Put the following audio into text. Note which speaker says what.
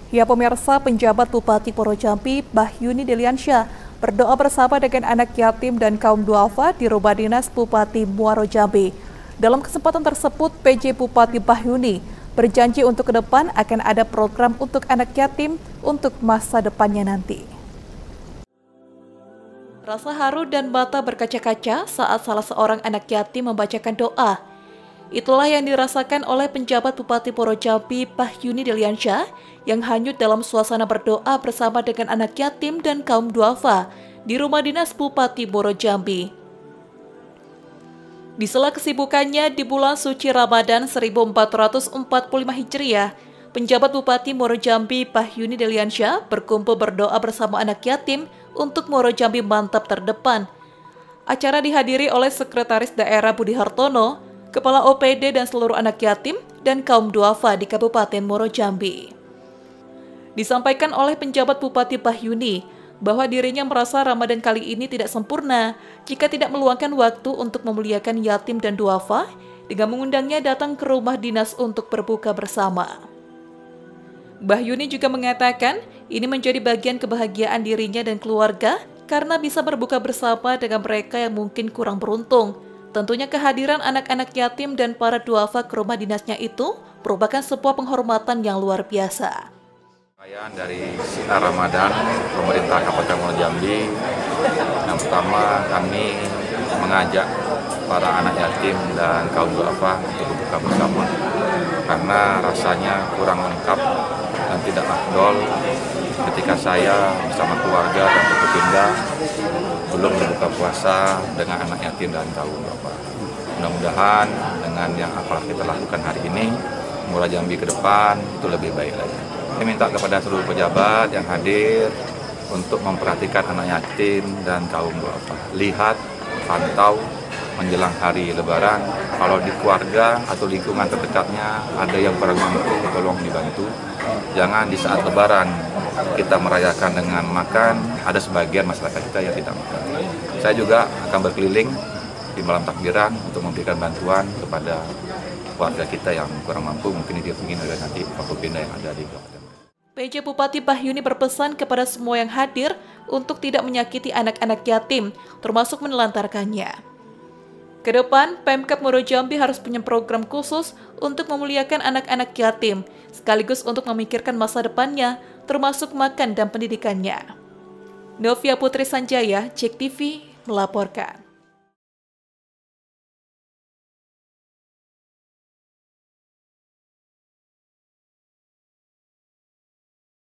Speaker 1: Ya pemirsa, penjabat Bupati Muaro Jambi, Bahyuni Deliansyah, berdoa bersama dengan anak yatim dan kaum duafa di Rumah Dinas Bupati Muaro Jambi. Dalam kesempatan tersebut, PJ Bupati Bahyuni berjanji untuk ke depan akan ada program untuk anak yatim untuk masa depannya nanti. Rasa haru dan mata berkaca-kaca saat salah seorang anak yatim membacakan doa. Itulah yang dirasakan oleh penjabat Bupati Muaro Jambi, Bahyuni Deliansyah, yang hanyut dalam suasana berdoa bersama dengan anak yatim dan kaum duafa di Rumah Dinas Bupati Muaro Jambi. Di sela kesibukannya di bulan suci Ramadan 1445 Hijriah, penjabat Bupati Muaro Jambi, Bahyuni Deliansyah, berkumpul berdoa bersama anak yatim untuk Muaro Jambi mantap terdepan. Acara dihadiri oleh Sekretaris Daerah Budi Hartono, Kepala OPD dan seluruh anak yatim dan kaum duafa di Kabupaten Muaro Jambi. Disampaikan oleh penjabat Bupati Bahyuni bahwa dirinya merasa Ramadan kali ini tidak sempurna jika tidak meluangkan waktu untuk memuliakan yatim dan duafa dengan mengundangnya datang ke rumah dinas untuk berbuka bersama. Bahyuni juga mengatakan ini menjadi bagian kebahagiaan dirinya dan keluarga karena bisa berbuka bersama dengan mereka yang mungkin kurang beruntung. Tentunya kehadiran anak-anak yatim dan para duafa ke rumah dinasnya itu merupakan sebuah penghormatan yang luar biasa.
Speaker 2: Dari sinar Ramadan, pemerintah Kabupaten Muaro Jambi, yang pertama kami mengajak para anak yatim dan kaum duafa untuk berbuka bersama karena rasanya kurang lengkap dan tidak afdol ketika saya bersama keluarga dan berpindah belum berbuka puasa dengan anak yatim dan kaum duafa. Mudah-mudahan dengan yang apa kita lakukan hari ini, Muaro Jambi ke depan itu lebih baik lagi. Saya minta kepada seluruh pejabat yang hadir untuk memperhatikan anak yatim dan kaum duafa. Lihat, pantau menjelang hari Lebaran, kalau di keluarga atau lingkungan terdekatnya ada yang kurang mampu, tolong dibantu. Jangan di saat Lebaran kita merayakan dengan makan, ada sebagian masyarakat kita yang tidak makan. Saya juga akan berkeliling di malam takbiran untuk memberikan bantuan kepada warga kita yang kurang mampu, mungkin didampingi oleh nanti Forkopimda yang ada di Kabupaten.
Speaker 1: PJ Bupati Bahyuni berpesan kepada semua yang hadir untuk tidak menyakiti anak-anak yatim, termasuk menelantarkannya. Kedepan, Pemkab Muaro Jambi harus punya program khusus untuk memuliakan anak-anak yatim, sekaligus untuk memikirkan masa depannya, termasuk makan dan pendidikannya. Novia Putri Sanjaya, JEK TV, melaporkan.